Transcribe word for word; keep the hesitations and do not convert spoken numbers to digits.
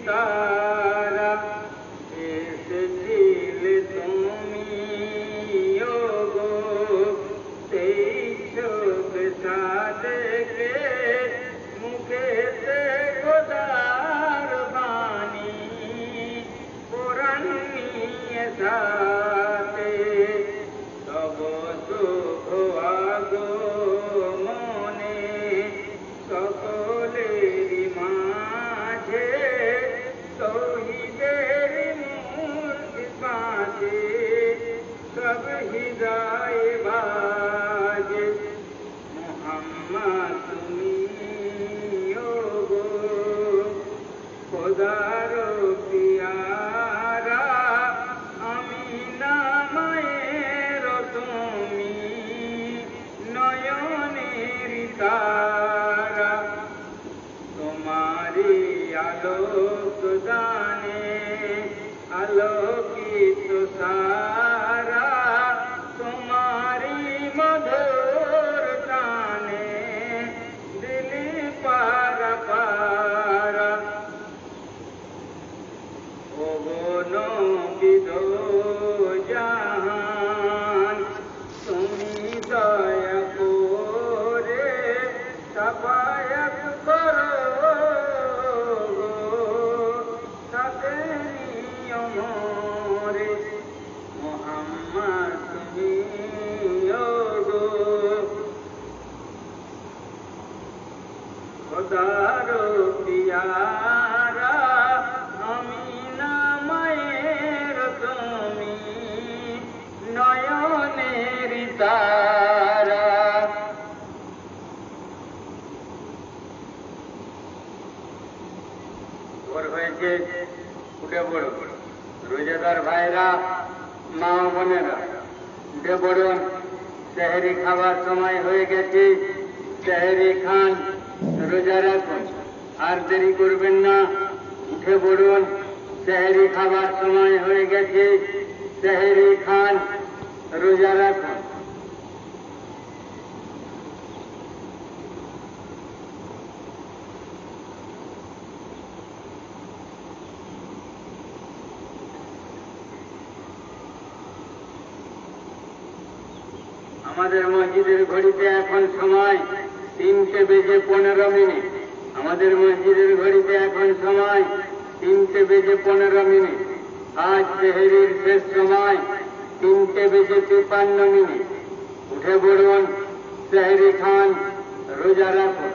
তারা এসেছিলে তুমি ওগো সেই চোখ সাদেকে মুখেতে খোদার বাণী কোরআন নিয়ে সাথে তব শুভ আগমনে সকলেরই মাঝে তৌহিদের মূর্তি পাশে সব হৃদয় বাজে মুহাম্মদ তুমি ওগো খোদার পিয়ারা আমিনা মায়ের তুমি নয়নের তারা তোমারি আলোক দানে আলোকিত সারা তোমারি মধুর টানে দিলি পারা পারা ওগো নবী দো জাহান তুমি দয়া করে সাফায়াত করো গো সাথে নিয়মরে মুহাম্মদ তুমি ওগো খোদার পিয়ারা আমিনা মায়ের তুমি নয়নের তারা ওর হয়েছে উঠে পড়ো রোজাদার ভাইরা মা বোনেরা উঠে পড়ুন সেহরি খাবার সময় হয়ে গেছে সেহরি খান রোজা রাখুন আর দেরি করবেন না উঠে পড়ুন সেহরি খাবার সময় হয়ে গেছে সেহরি খান রোজা রাখুন আমাদের মসজিদের ঘড়িতে এখন সময় তিনটে বেজে পনেরো মিনিট আমাদের মসজিদের ঘড়িতে এখন সময় তিনটে বেজে পনেরো মিনিট আজ সেহরির শেষ সময় তিনটে বেজে তিপ্পান্ন মিনিট উঠে পড়ুন সেহরি খান রোজা রাখুন